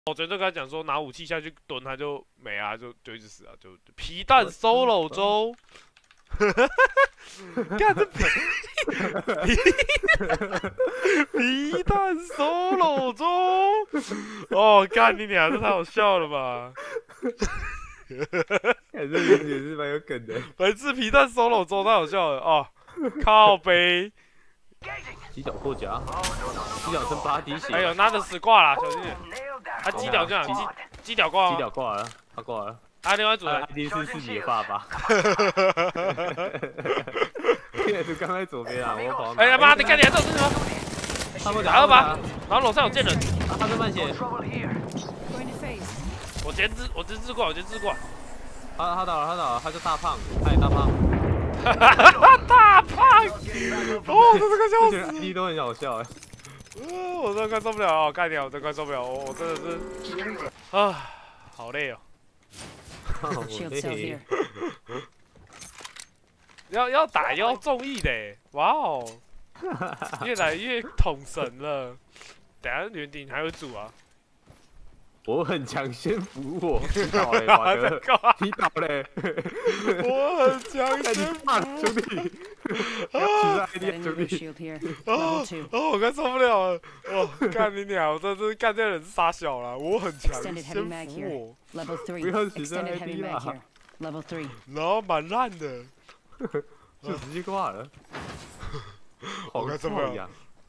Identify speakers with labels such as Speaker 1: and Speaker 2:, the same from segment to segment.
Speaker 1: 我绝对跟他讲说，拿武器下去蹲，他就没啊，就一直死啊，就皮蛋 solo 中。干这皮蛋 solo 中，哦，干你娘，这太好笑了吧！
Speaker 2: 看这名字也是蛮有梗的。
Speaker 1: 白痴皮蛋 solo 中太好笑了哦，靠背。
Speaker 2: 犄角过夹，犄角剩8滴血。
Speaker 1: 哎呦，拿着死挂了，小心点。他鸡屌这样，鸡屌挂。
Speaker 2: 犄角挂了，他挂了。
Speaker 1: 他另外组人
Speaker 2: 一定是你的爸爸。也是刚在左边啊，我跑。
Speaker 1: 哎呀妈的，干你还这种事情吗？
Speaker 2: 他们
Speaker 1: 打2把，然后楼上有贱人。
Speaker 2: 他是慢血。
Speaker 1: 我直自挂，
Speaker 2: 他倒了，他叫大胖，他也大胖。
Speaker 1: 大胖，哦，这个笑死。
Speaker 2: ID 都很好笑哎。
Speaker 1: 我真的快受不了了，干掉，我真的快受不了，我真的是啊，好累哦。要打要中意的，哇哦，越来越统神了。等下园丁还有组啊。
Speaker 2: 我很强，先扶我。踢倒嘞，华哥，踢倒嘞。
Speaker 1: 我很强，先扶
Speaker 2: 兄弟。啊！兄弟。
Speaker 1: 我快受不了了。哦，干你娘！我真是干这人是傻小了。我很强，先扶我。
Speaker 2: 不要死在 ID 啦。
Speaker 1: 然后蛮烂的，
Speaker 2: 就直接挂了。
Speaker 1: 我快受不了。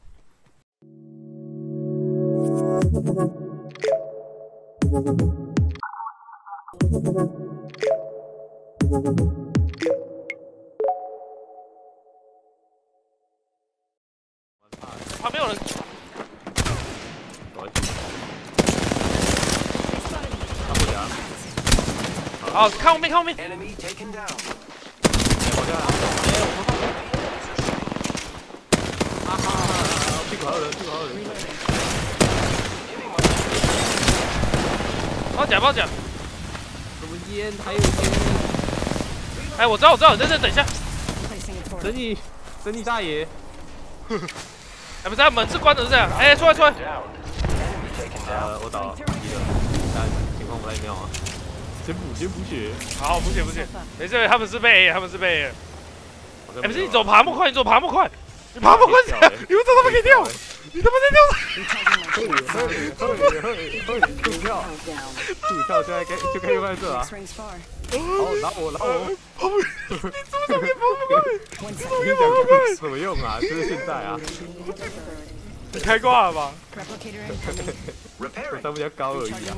Speaker 1: 旁边有人。好，看后面，看后面。
Speaker 2: 屁股还有人。
Speaker 1: 包夹。
Speaker 2: 什么烟？还有烟。
Speaker 1: 哎，我知道，你在这等一下。
Speaker 2: 等你大爷。
Speaker 1: 哎，不是，门是关的，是这样。哎，出来。
Speaker 2: 我倒了，但情况不太妙啊。先补血。
Speaker 1: 好，补血。没事，他们是被 A。哎，不是，你走爬木块，你爬木块是这样，你们怎么可以跳？你他妈在跳
Speaker 2: 助跳，就可以用在这啊。好，拿我。
Speaker 1: 你怎么可以爬木块？
Speaker 2: 怎么用啊？就是现在啊。
Speaker 1: 你开挂了吧？
Speaker 2: 他们比较高而已啊。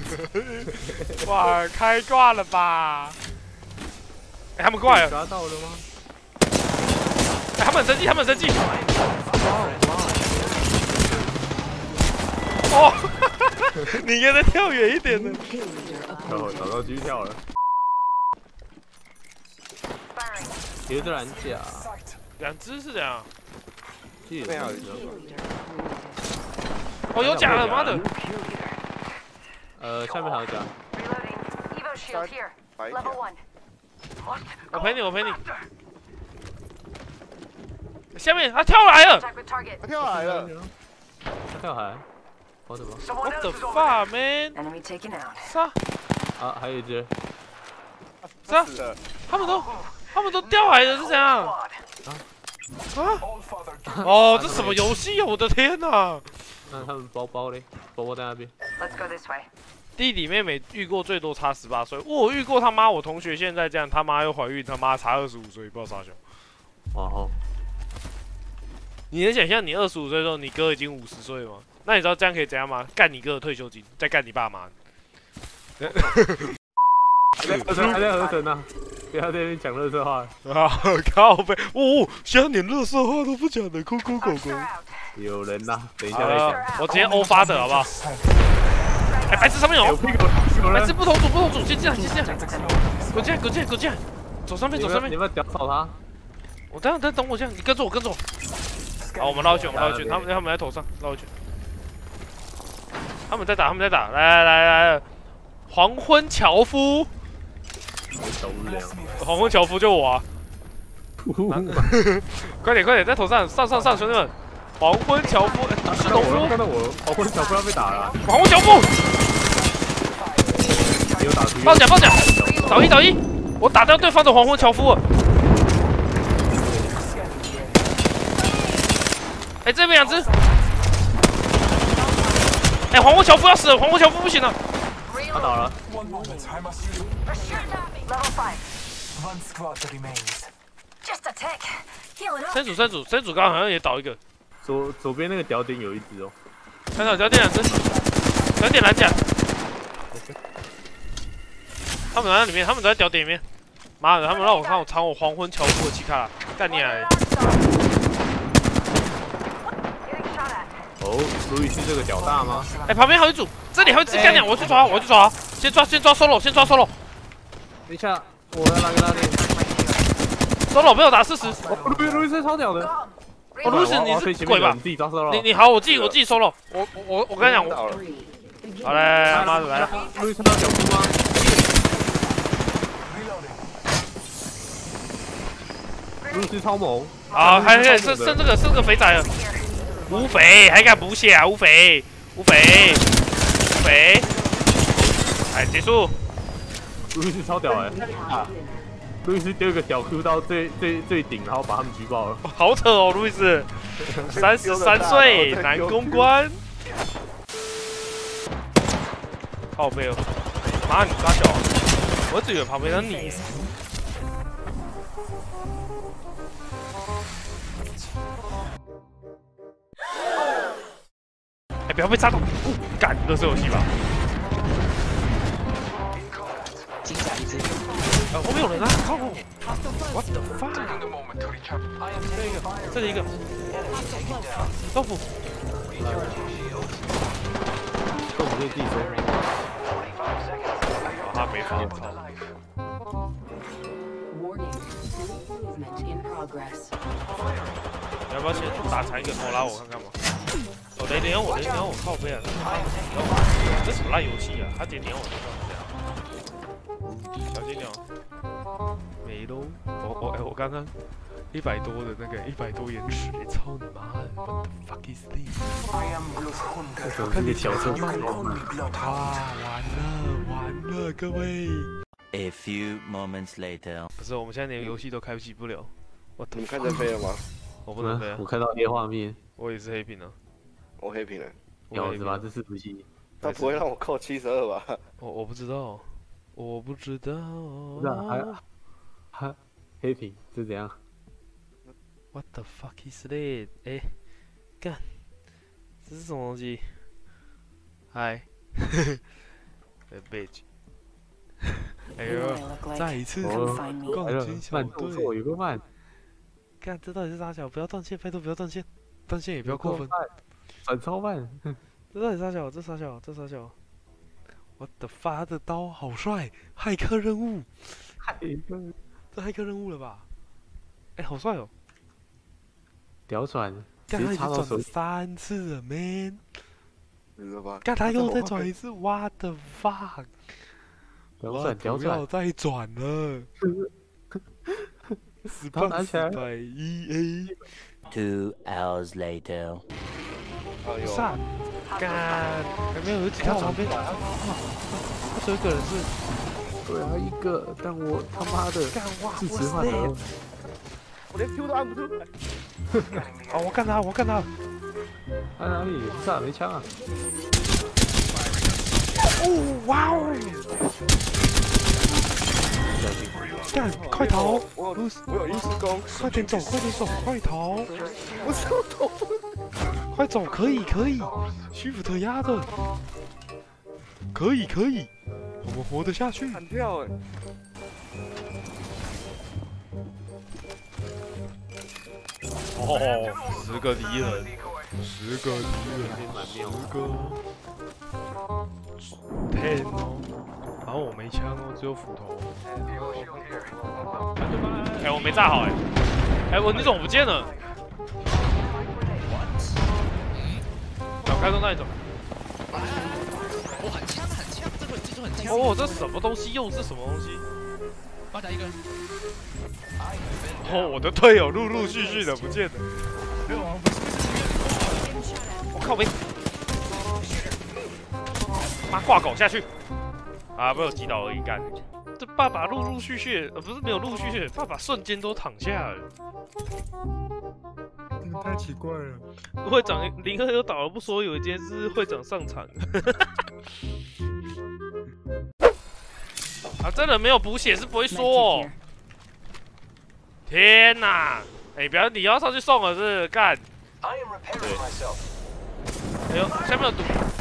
Speaker 1: 哇，开挂了吧？哎，他们挂了。
Speaker 2: 抓到了吗？
Speaker 1: 哎，他们很生气。哦，你应该再跳远一点的。
Speaker 2: 找到狙跳了。别的蓝甲。
Speaker 1: 2只是这样。
Speaker 2: 没有。
Speaker 1: 哦，有甲了，妈的！
Speaker 2: 下面还有甲。
Speaker 1: 我陪你。下面他跳来了。
Speaker 2: 他跳海。我怎么
Speaker 1: ？What the fuck, man？ 杀！
Speaker 2: 啊，还有一只。
Speaker 1: 杀！他们都掉海了，是怎样？哦，这什么游戏啊！我的天哪！
Speaker 2: 那他们包嘞？包在那边。
Speaker 1: 弟弟妹妹遇过最多差18岁，我遇过他妈我同学现在这样，他妈又怀孕，他妈差25岁，不知道啥小。
Speaker 2: 哦。
Speaker 1: 你能想象你25岁的时候，你哥已经50岁吗？那你知道这样可以怎样吗？干你哥的退休金，再干你爸妈。
Speaker 2: 还在合成呢，不要在那边讲垃圾话。
Speaker 1: 啊，靠背，现在连垃圾话都不讲的，哭狗狗。
Speaker 2: 有人呐，等一下再讲。
Speaker 1: 我直接欧发的好不好？哎，白痴上面有，白痴不同组，先进来，滚进来，走上面。
Speaker 2: 你们屌扫他。
Speaker 1: 我等我这样，你跟着我。好，我们绕一圈，他们在头上绕一圈。他们在打，来，黄昏樵夫，黄昏樵夫就我啊！快点，在头上上，兄弟们！黄昏樵夫是农夫，
Speaker 2: 看到我，黄昏樵夫要被打了。
Speaker 1: 黄昏樵夫， 爆甲，倒一，我打掉对方的黄昏樵夫了。哎，这边2只。哎，黄昏樵夫要死了，黄昏樵夫不行了。
Speaker 2: 他倒了。
Speaker 1: 深主刚刚好像也倒一个。
Speaker 2: 左边那个屌点有一只哦。
Speaker 1: 看到屌点2只，屌点蓝甲。他们在里面，他们都在屌点里面。妈的，他们让我看我藏我黄昏樵夫的奇卡啦，干你啊！
Speaker 2: 哦，路易斯这个屌大吗？
Speaker 1: 哎，旁边还有一组，这里还有一只干鸟，我去抓，先抓 solo。
Speaker 2: 等一下，我要拉个拉链。
Speaker 1: solo 被我打40。
Speaker 2: 路易斯超屌的。
Speaker 1: 哦，路易斯你是鬼吧？
Speaker 2: 你自己抓 solo。
Speaker 1: 你好，我自己 solo。我跟你讲，好嘞，妈的来了。
Speaker 2: 路易斯到小猪吗？路易斯超猛。
Speaker 1: 啊，还可以剩这个肥仔了。无肥还敢补血啊？无肥，哎，结束。
Speaker 2: 路易斯超屌哎！啊，路易斯丢一个屌 Q 到最顶，然后把他们举报了。
Speaker 1: 好扯哦，路易斯，33岁男公关。靠背哦，妈你傻小，我只以为旁边的你。哎，不要被炸到！干，乐色游戏吧。
Speaker 3: 金甲一只。
Speaker 1: 后面有人啊！靠 ！What the fuck？ 这里一个，豆腐。
Speaker 2: 豆腐可以自己收。
Speaker 1: 他没发，操！你要不要先打残一个头拉我看看嘛？哦，雷点我靠背啊！这什么烂游戏啊？他点我就这样。小心点哦。没喽。我刚刚100多的那个100多延迟，操你妈的 ！What the fuck is this？
Speaker 2: 我看你小车慢
Speaker 1: 完了，各位。
Speaker 4: A few moments later，
Speaker 1: 不是，我们现在连游戏都开启不了。
Speaker 5: 你们看见飞了吗？
Speaker 1: 我不能飞啊！
Speaker 2: 我看到那画面。
Speaker 1: 我也是黑屏了。
Speaker 5: 我黑屏了。
Speaker 2: 鸟子吧，这是不是？
Speaker 5: 他不会让我扣72吧？
Speaker 1: 我不知道，不是
Speaker 2: 还黑屏是怎样
Speaker 1: ？What the fuck is that？ 哎，干，这是什么东西？嗨，bitch。哎呦，再一次冠军小队，
Speaker 2: 有个慢。
Speaker 1: 看这到底是啥小？不要断线，拜托不要断线，断线也不要过分。
Speaker 2: 转超慢。
Speaker 1: 这到底啥小？这啥小？What the fuck？ 他的刀好帅，骇客任务。这骇客任务了吧？哎，好帅哦！
Speaker 2: 屌转，
Speaker 1: 干他已经转了3次了 ，man。
Speaker 5: 你知道吧？
Speaker 1: 干他又再转一次 ，What the fuck？
Speaker 2: 屌转，
Speaker 1: 不要再转了。
Speaker 2: 他拿起来。
Speaker 1: 100EA。
Speaker 4: 2 hours later，
Speaker 1: 上，干，还没有几条旁边。这有一个人是，
Speaker 2: 对啊，一个，但我他妈的，是实话的。
Speaker 5: 我连 Q 都按不住。
Speaker 1: 哦，我干他！
Speaker 2: 按哪里？不是啊，没枪啊。
Speaker 1: 哦，哇哦！干，快逃！
Speaker 5: 我有意识功，
Speaker 1: 快点走，快逃！
Speaker 5: 我手头。
Speaker 1: 快走，可以，Shift 压着，可以，我们活得下去。
Speaker 5: 弹跳哎！
Speaker 1: 哦，10个敌人，10哦，然后我没枪哦，只有斧头。哎，我没炸好哎，我那种不见了。小开动那一种。
Speaker 3: 我很呛，这个技术很呛。
Speaker 1: 哦，这什么东西？又是什么东西？
Speaker 3: 八甲一个。
Speaker 1: 哦，我的队友陆续的不见了。我靠背！妈挂狗下去！ 啊，被我击倒而已，干。这爸爸陆陆续续，不是没有陆陆续续，爸爸瞬间都躺下了。
Speaker 2: 太奇怪了。
Speaker 1: 会长02又倒了不说，有一件是会长上场。啊，真的没有补血是不会说哦。天哪！哎，不要，你要上去送了是干。哎呦，下面有毒。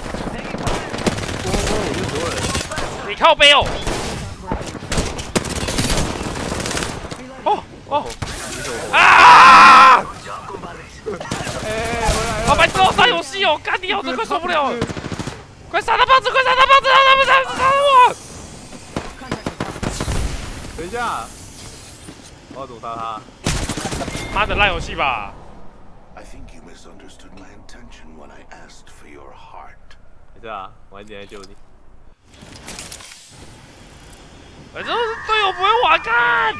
Speaker 1: 你靠背哦。哦哦。啊！好白痴哦，打游戏哦，干你哦，这快受不了了！快杀他棒子，快杀他棒子，杀我！
Speaker 2: 等一下，我要怎么杀他？
Speaker 1: 妈的烂游戏吧！
Speaker 6: I think you misunderstood my intention when I asked for your heart.
Speaker 2: 没事啊，晚一点来救你。
Speaker 1: 反正队友不会玩干。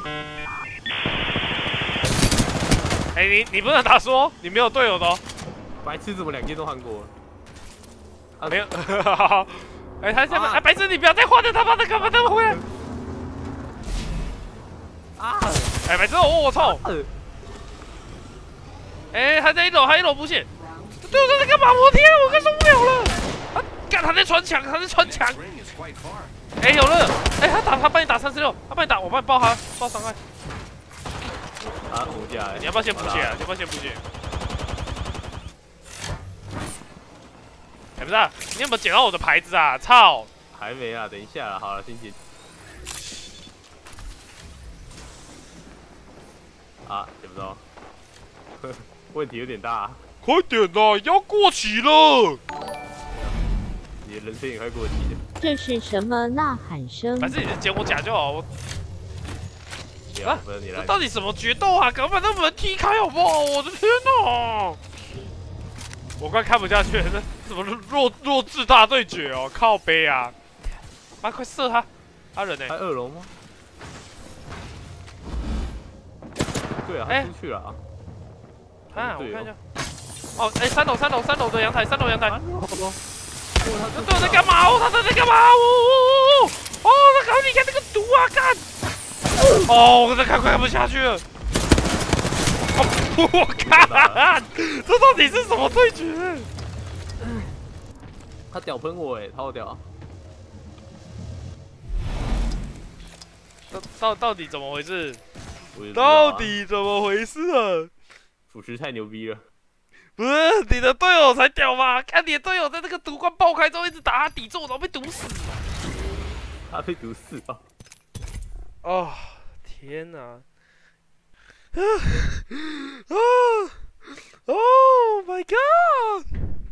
Speaker 1: 哎，你不能打说你没有队友的哦。
Speaker 2: 白痴怎么2件都换过了？
Speaker 1: 啊，没有。哎，他下面，哎，白痴你不要再换了，他妈的干嘛那么回来？
Speaker 2: 啊！
Speaker 1: 哎，白痴我操！哎，还在一楼，还一楼补血。队友在干嘛？我天，我快受不了了！啊，干他在穿墙，他在穿墙。哎，有了！哎，他帮你打36，他帮你打，我帮你爆他，爆伤害。
Speaker 2: 啊，补下来。
Speaker 1: 你要不要先补血啊？你要不要先补血？哎，不是啊，你有没有捡到我的牌子啊？操！
Speaker 2: 还没啊，等一下啦，好了，先捡。啊，捡不到。问题有点大。
Speaker 1: 快点呐，要过期了！
Speaker 2: 你的人生也快过期了。
Speaker 7: 这是什么呐喊声？
Speaker 1: 反正你就捡我甲就好。
Speaker 2: 啊，不是你来。
Speaker 1: 这到底什么决斗啊？赶快把那门踢开好不好？我的天哪！我快看不下去了，这什么弱智大对决哦？靠背啊！妈，快射他！他人呢？
Speaker 2: 还2楼吗？对啊，他出去了啊。
Speaker 1: 啊，我看一下。哦，哎，3楼的阳台，3楼阳台。这队友在干嘛？哦，他在干嘛？哦，那赶快离开那个毒啊！干！哦，我快看不下去了。我看，这到底是什么对决？
Speaker 2: 他屌喷我哎，他好屌！
Speaker 1: 到底怎么回事？
Speaker 2: 到
Speaker 1: 底怎么回事啊？
Speaker 2: 腐蚀太牛逼了！
Speaker 1: 不是你的队友才屌吧？看你的队友在那个毒罐爆开之后，一直打他抵中，然后被毒死。
Speaker 2: 他被毒死了。
Speaker 1: 哦，天哪！Oh my god！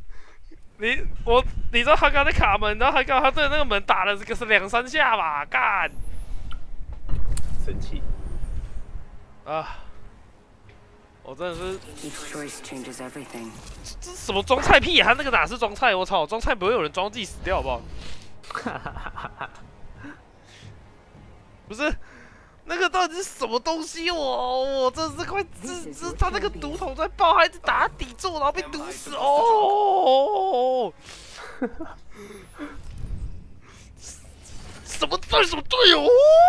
Speaker 1: 你知道他刚才卡门，然后他对那个门打了这个是2、3下吧？干！
Speaker 2: 生气
Speaker 1: 啊！我真的是，这什么装菜屁啊？他那个哪是装菜？我操，装菜不会有人装自己死掉好不好？不是，那个到底是什么东西？我真是快他那个毒桶在爆，还一直打他抵住，然后被毒死哦！什么队友？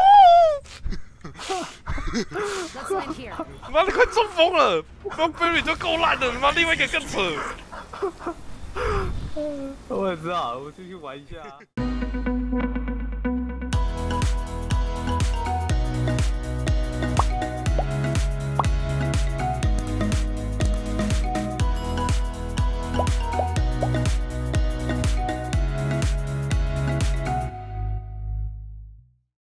Speaker 1: 妈的，快中风了！光 Berry 就够烂了，他妈另外一个更扯。
Speaker 2: 我也知道，我出去玩一下。